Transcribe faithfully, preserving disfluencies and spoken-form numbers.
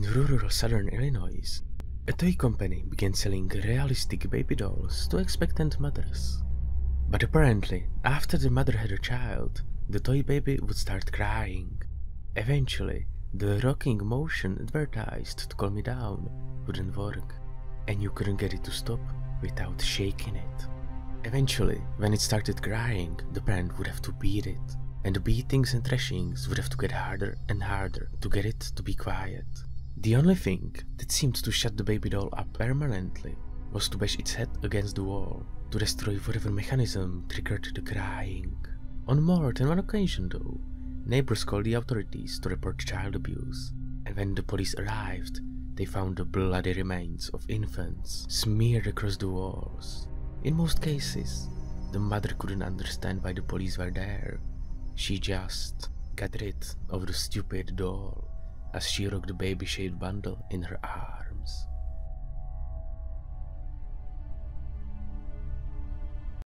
In rural southern Illinois, a toy company began selling realistic baby dolls to expectant mothers. But apparently, after the mother had a child, the toy baby would start crying. Eventually, the rocking motion advertised to calm it down wouldn't work, and you couldn't get it to stop without shaking it. Eventually, when it started crying, the parent would have to beat it, and the beatings and thrashings would have to get harder and harder to get it to be quiet. The only thing that seemed to shut the baby doll up permanently was to bash its head against the wall to destroy whatever mechanism triggered the crying. On more than one occasion though, neighbors called the authorities to report child abuse, and when the police arrived, they found the bloody remains of infants smeared across the walls. In most cases, the mother couldn't understand why the police were there. She just got rid of the stupid doll as she rocked the baby-shaped bundle in her arms.